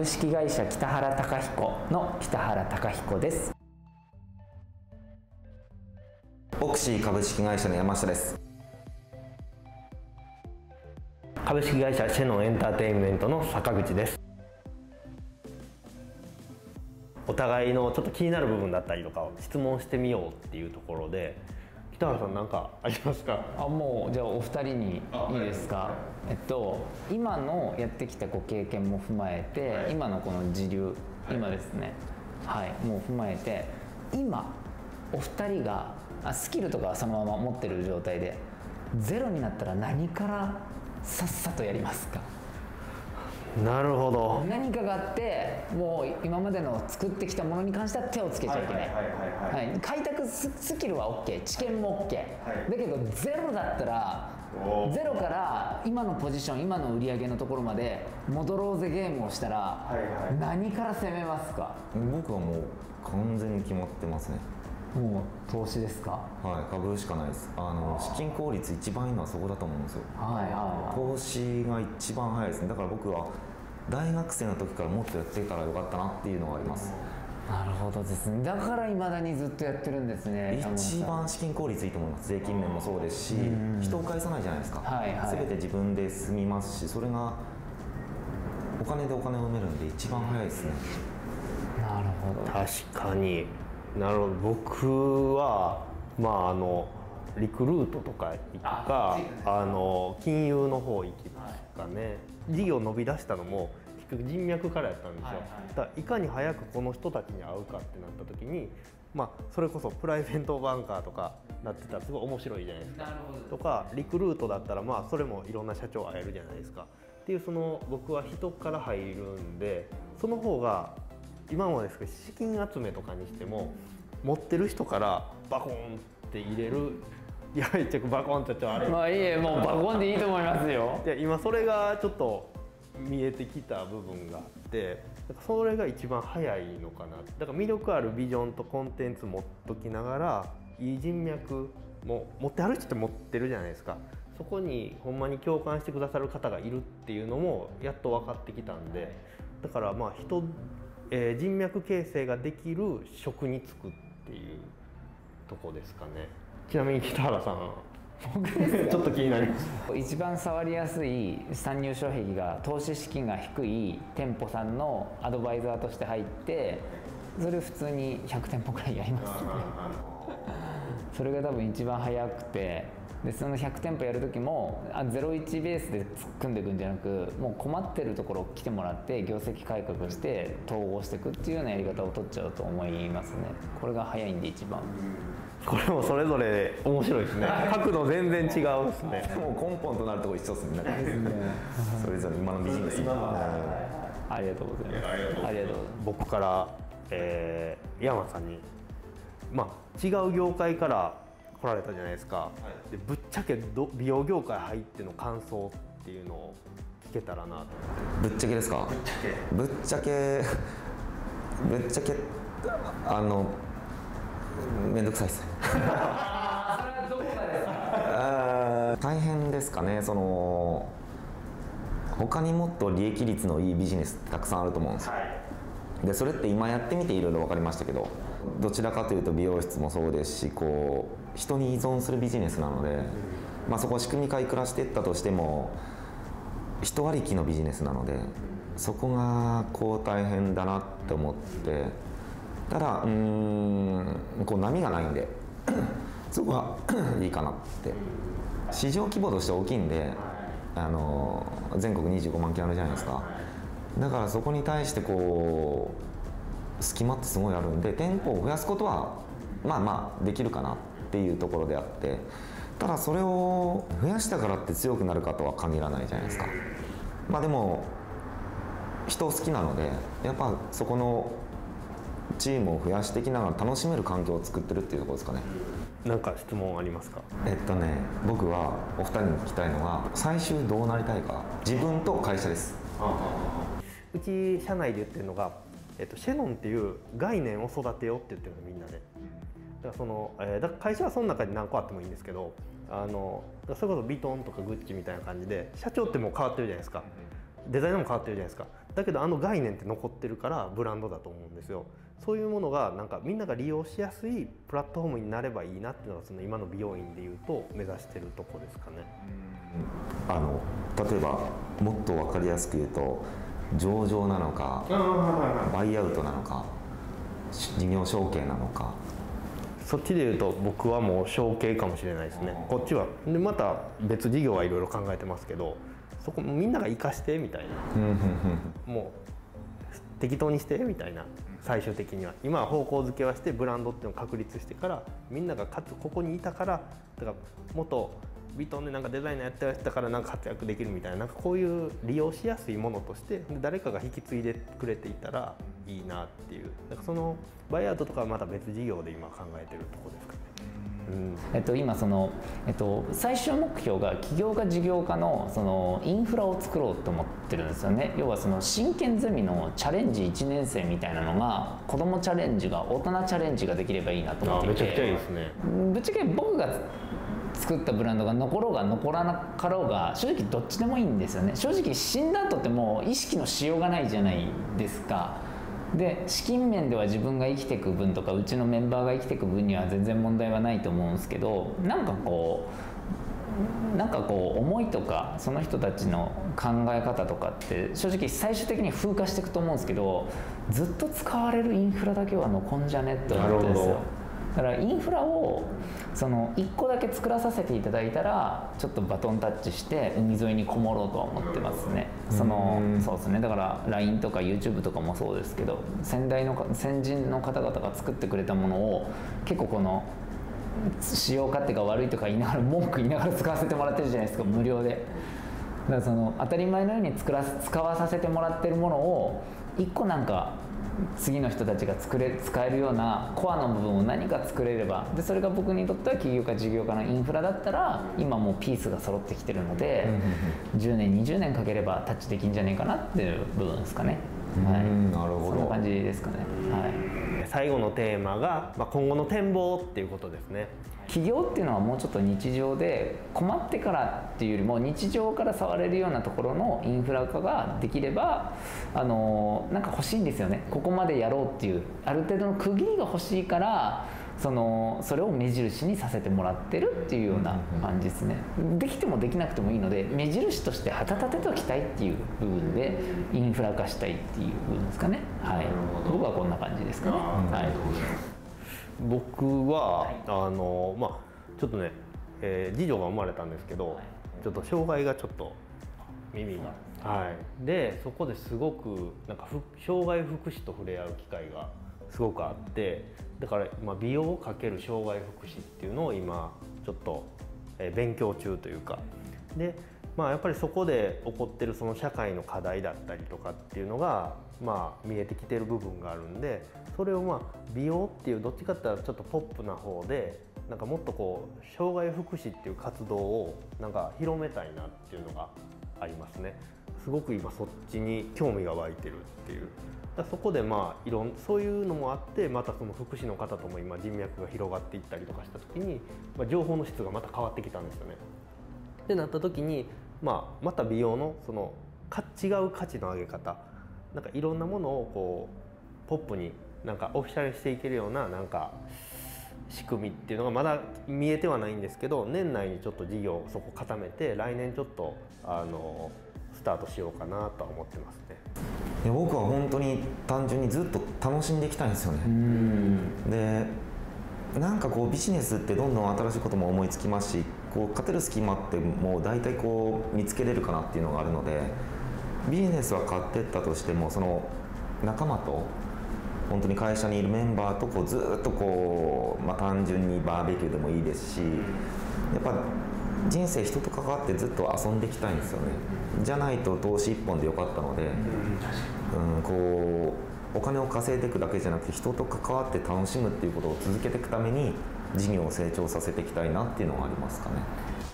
株式会社北原貴彦の北原貴彦です。 オクシー株式会社の山下です。 株式会社シェノンエンターテインメントの坂口です。お互いのちょっと気になる部分だったりとかを質問してみようっていうところで、北原さん何かありますか？ もうじゃあお二人にいいですか？今のやってきたご経験も踏まえて、今のこの時流、今ですね、もう踏まえて、今お二人がスキルとかはそのまま持ってる状態でゼロになったら何からさっさとやりますか？ なるほど。 何かがあってもう今までの作ってきたものに関しては手をつけちゃいけない。開拓スキルは OK、 知見も OK、だけどゼロだったらゼロから今のポジション、今の売り上げのところまで戻ろうぜゲームをしたら何から攻めますか？ 僕はもう完全に決まってますね。 もう投資ですか？ 株しかないです。資金効率一番いいのはそこだと思うんですよ。投資が一番早いですね。だから僕は大学生の時からもっとやってたらよかったなっていうのがあります。 なるほどですね。だから未だにずっとやってるんですね。 一番資金効率いいと思います。税金面もそうですし、人を介さないじゃないですか。全て自分で済みますし、それがお金でお金を埋めるんで一番早いですね。 なるほど。 確かに。なるほど。僕はリクルートとか行くか金融の方行きますかね。事業伸び出したのも結局人脈からやったんですよ。だからいかに早くこの人たちに会うかってなった時に、それこそプライベートバンカーとかなってたらすごい面白いじゃないですか。とかリクルートだったらそれもいろんな社長会えるじゃないですかっていう、僕は人から入るんで、その方が今もですけど資金集めとかにしても持ってる人からバコンって入れる。いや一着バコンってあれもうバコンでいいと思いますよ。 いや今それがちょっと見えてきた部分があって、それが一番早いのかな。だから魅力あるビジョンとコンテンツ持っときながら、いい人脈も持ってある人って持ってるじゃないですか。そこにほんまに共感してくださる方がいるっていうのもやっと分かってきたんで、だから人脈形成ができる職に就くっていうとこですかね。ちなみに北原さんちょっと気になります。 一番触りやすい参入障壁が投資資金が低い店舗さんのアドバイザーとして入って、それ普通に100店舗くらいやりますね。それが多分一番早くて、でその100店舗やる時も01ベースで突っ組んでいくんじゃなく、もう困ってるところ来てもらって業績改革して統合していくっていうようなやり方を取っちゃうと思いますね。これが早いんで一番。 これもそれぞれ面白いですね。角度全然違うですね。 もう根本となるところ一緒ですね。それぞれ今のビジネス。 ありがとうございます。ありがとうございます。 僕から、山さんに違う業界から来られたじゃないですか。でぶっちゃけ美容業界入っての感想っていうのを聞けたらなと。 ぶっちゃけですか？ぶっちゃけめんどくさいです。大変ですかね。他にもっと利益率のいいビジネスってたくさんあると思うんですよ。でそれって今やってみていろいろ分かりましたけど、どちらかというと美容室もそうですし、人に依存するビジネスなので、そこを仕組み化いくらしていったとしても人ありきのビジネスなので、そこが大変だなって思って、ただ波がないんでそこはいいかなって。市場規模として大きいんで、全国25万件あるじゃないですか。だからそこに対して隙間ってすごいあるんで、店舗を増やすことはできるかなっていうところであって、ただそれを増やしたからって強くなるかとは限らないじゃないですか。でも人好きなので、やっぱそこのチームを増やしていきながら楽しめる環境を作ってるっていうところですかね。 なんか質問ありますか？ 僕はお二人に聞きたいのは、最終どうなりたいか。自分と会社です。 うち社内で言ってるのが、シェノンっていう概念を育てようって言ってるの、みんなで。だから会社はその中に何個あってもいいんですけど、それこそヴィトンとかグッチみたいな感じで、社長ってもう変わってるじゃないですか。デザイナーも変わってるじゃないですか。 だけど概念って残ってるからブランドだと思うんですよ。そういうものがなんかみんなが利用しやすいプラットフォームになればいいなっていうのがその今の美容院でいうと目指してるとこですかね。 例えばもっと分かりやすく言うと上場なのかバイアウトなのか事業承継なのか。 そっちでいうと僕はもう承継かもしれないですね。こっちはでまた別事業はいろいろ考えてますけど、そこみんなが生かしてみたいな、もう適当にしてみたいな。最終的には今は方向づけはしてブランドっていうのを確立してから、みんながここにいたからだから元ヴィトンでなんかデザイナーやってたからなんか活躍できるみたいな、なんかこういう利用しやすいものとして誰かが引き継いでくれていたらいいなっていう、だからそのバイアウトとかはまた別事業で今考えてるところですかね。 今最終目標が起業家事業家のインフラを作ろうと思ってるんですよね。要は真剣ゼミのチャレンジ1年生みたいなのが子どもチャレンジが大人チャレンジができればいいなと思っていて、 めちゃくちゃいいですね。 ぶっちゃけ僕が作ったブランドが残ろうが残らなかろうが正直どっちでもいいんですよね。正直死んだ後ってもう意識のしようがないじゃないですか。で資金面では自分が生きていく分とかうちのメンバーが生きていく分には全然問題はないと思うんですけど、なんかこう思いとかその人たちの考え方とかって正直最終的に風化していくと思うんですけど、ずっと使われるインフラだけは残んじゃねって思ってるんですよ。だからインフラを1個だけ作らさせていただいたらちょっとバトンタッチして海沿いにこもろうとは思ってますね。そうですね。だから LINE とか YouTube とかもそうですけど、先人の方々が作ってくれたものを結構使用勝手が悪いとか言いながら文句言いながら使わせてもらってるじゃないですか、無料で。だから当たり前のように使わさせてもらってるものを1個なんか次の人たちが使えるようなコアの部分を何か作れれば、でそれが僕にとっては起業家事業家のインフラだったら今もうピースが揃ってきてるので、10年20年かければタッチできんじゃねえかなっていう部分ですかね。はい、 なるほど。 そんな感じですかね。はい。 最後のテーマが、今後の展望っていうことですね。 起業っていうのはもうちょっと日常で困ってからっていうよりも日常から触れるようなところのインフラ化ができればなんか欲しいんですよね。ここまでやろうっていうある程度の区切りが欲しいからそれを目印にさせてもらってるっていうような感じですね。できてもできなくてもいいので目印として旗立てておきたいっていう部分でインフラ化したいっていう部分ですかね。はい、僕はこんな感じですかね。はい。 僕はちょっとね、次女が生まれたんですけど、ちょっと障害がちょっと耳が、はい、でそこですごくなんか障害福祉と触れ合う機会がすごくあって、だから美容×障害福祉っていうのを今ちょっと勉強中というかで、やっぱりそこで起こってるその社会の課題だったりとかっていうのが見えてきてる部分があるんで、それを美容っていうどっちかっていうとちょっとポップな方でなんかもっと障害福祉っていう活動をなんか広めたいなっていうのがありますね。すごく今そっちに興味が湧いてるっていう。そこでそういうのもあってまたその福祉の方とも今人脈が広がっていったりとかした時に、情報の質がまた変わってきたんですよね。ってなった時に、また美容の違う価値の上げ方、なんかいろんなものをポップになんかオフィシャルしていけるようななんか仕組みっていうのがまだ見えてはないんですけど、年内にちょっと事業をそこ固めて来年ちょっとスタートしようかなとは思ってますね。 いや僕は本当に単純にずっと楽しんでいきたいんですよね。でなんかビジネスってどんどん新しいことも思いつきますし、勝てる隙間ってもう大体見つけれるかなっていうのがあるので、ビジネスは勝ってったとしてもその仲間と本当に会社にいるメンバーとずっと単純にバーベキューでもいいですし、やっぱ人生人と関わってずっと遊んでいきたいんですよね。じゃないと投資一本でよかったので、お金を稼いでいくだけじゃなくて人と関わって楽しむっていうことを続けていくために事業を成長させていきたいなっていうのがありますかね。